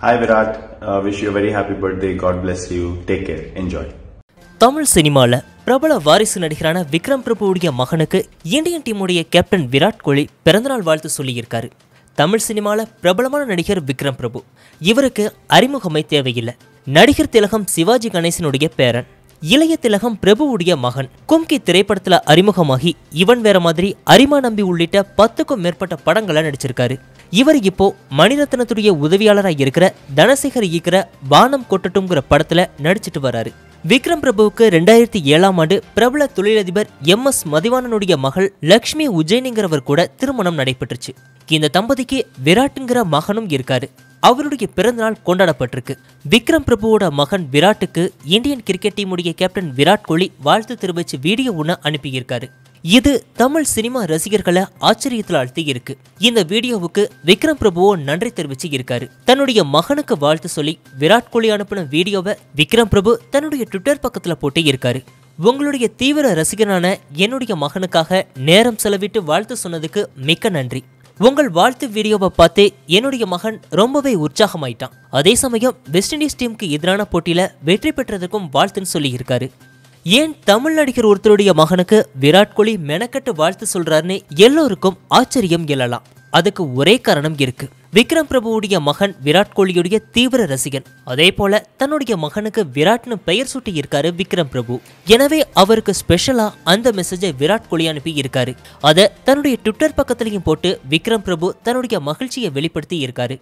Hi Virat, wish you a very happy birthday. God bless you. Take care. Enjoy. Tamil சினிமால பிரபல வாரிசு நடிகரான விக்ரம் பிரபுவுடைய மகனுக்கு இந்தியன் டீமுடைய கேப்டன் விராட் கோலி பிறந்தநாள் வாழ்த்து சொல்லியிருக்காரு. தமிழ் சினிமால பிரபலமான நடிகர் விக்ரம் பிரபு. இவருக்கு அறிமுகமே தேவையில்லை. நடிகர் திலகம் சிவாஜி கணேசனுடைய பேரன், இளைய திலகம் பிரபுவுடைய மகன். கும்கி திரைப்படத்துல அறிமுகமாகி இவன் வேற மாதிரி, அரிமா நம்பி உள்ளிட்ட 10க்கும் மேற்பட்ட படங்களை நடிச்சிருக்காரு. இவர் இப்போ மணிரத்னத்துடைய உதவியாளராக இருக்கிற தனசேகர் இயக்கிற வானம் கொட்டட்டும்ங்கிற படத்துல நடிச்சிட்டு வராரு. விக்ரம் பிரபுவுக்கு 2007ஆம் ஆண்டு பிரபல தொழிலதிபர் MS மதிவாணனுடைய மகள் லக்ஷ்மி உஜ்ஜயினிங்கிறவர் கூட திருமணம் நடைபெற்றுச்சு. இந்த தம்பதிக்கு விராட்டுங்கிற மகனும் இருக்காரு. அவருடைய பிறந்தநாள் கொண்டாடப்பட்டிருக்கு. விக்ரம் பிரபுவோட மகன் விராட்டுக்கு இந்தியன் கிரிக்கெட் டீமுடைய கேப்டன் விராட் கோலி வாழ்த்து தெரிவிச்சு வீடியோ ஒன்று அனுப்பியிருக்காரு. இது தமிழ் சினிமா ரசிகர்களை ஆச்சரியத்தில் ஆழ்த்தி இருக்கு. இந்த வீடியோவுக்கு விக்ரம் பிரபுவோ நன்றி தெரிவிச்சு இருக்காரு. தன்னுடைய மகனுக்கு வாழ்த்து சொல்லி விராட் கோலி அனுப்பின வீடியோவை விக்ரம் பிரபு தன்னுடைய ட்விட்டர் பக்கத்துல போட்டு இருக்காரு. உங்களுடைய தீவிர ரசிகனான என்னுடைய மகனுக்காக நேரம் செலவிட்டு வாழ்த்து சொன்னதுக்கு மிக்க நன்றி. உங்கள் வாழ்த்து வீடியோவை பார்த்து என்னுடைய மகன் ரொம்பவே உற்சாகமாயிட்டான். அதே சமயம் வெஸ்ட் இண்டீஸ் டீமுக்கு எதிரான போட்டியில வெற்றி பெற்றதுக்கும் வாழ்த்துன்னு சொல்லி இருக்காரு. ஏன் தமிழ் நடிகர் ஒருத்தருடைய மகனுக்கு விராட் கோலி மெனக்கட்டு வாழ்த்து சொல்றாருன்னு எல்லோருக்கும் ஆச்சரியம் எழலாம். அதுக்கு ஒரே காரணம் இருக்கு. விக்ரம் பிரபுவுடைய மகன் விராட் கோலியுடைய தீவிர ரசிகன். அதே போல தன்னுடைய மகனுக்கு விராட்னு பெயர் சூட்டி இருக்காரு விக்ரம் பிரபு. எனவே அவருக்கு ஸ்பெஷலா அந்த மெசேஜை விராட் கோலி அனுப்பி இருக்காரு. அதை தன்னுடைய ட்விட்டர் பக்கத்திலையும் போட்டு விக்ரம் பிரபு தன்னுடைய மகிழ்ச்சியை வெளிப்படுத்தி இருக்காரு.